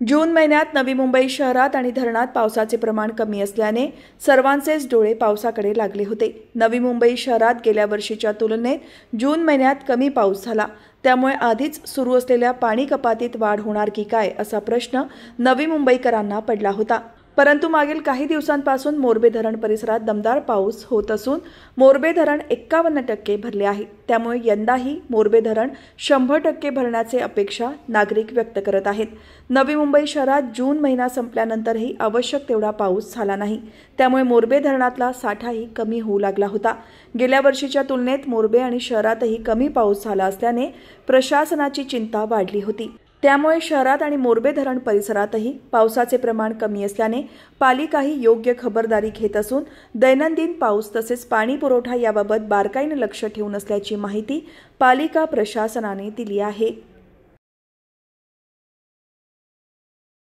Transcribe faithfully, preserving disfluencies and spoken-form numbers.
जून महिन्यात नवी मुंबई शहरात आणि धरणात पावसाचे प्रमाण कमी असल्याने सर्वांचेच डोळे पावसाकडे लागले होते। नवी मुंबई शहरात गेल्या वर्षीच्या तुलनेत जून महिन्यात कमी पाऊस झाला, त्यामुळे आधीच सुरू असलेल्या पाणी कपातीत वाढ होणार की काय असा प्रश्न नवी मुंबईकरांना पडला होता। परंतु मागील काही दिवसांपासून मोरबे धरण परिसरात दमदार पाऊस होत असून मोरबे धरण एक्कावन्न टक्के भरले आहे। त्यामुळे यंदाही मोरबे धरण शंभर टक्के भरण्याचे अपेक्षा नागरिक व्यक्त करत आहेत। नवी मुंबई शहरात जून महिना संपल्यानंतरही आवश्यक तेवढा पाऊस झाला नाही, त्यामुळे मोरबे धरणातला साठाही कमी होऊ लागला होता। गेल्या वर्षीच्या तुलनेत मोरबे आणि शहरातही कमी पाऊस झाला असल्याने प्रशासनाची चिंता वाढली होती। त्यामुळे शहरात आणि मोरबे धरण परिसरातही पावसाचे प्रमाण कमी असल्याने पालिकाही योग्य खबरदारी घेत असून दैनंदिन पाऊस तसेच पाणी पुरवठा याबाबत बारकाईने लक्ष ठेवून असल्याची माहिती पालिका प्रशासनाने दिली आहे।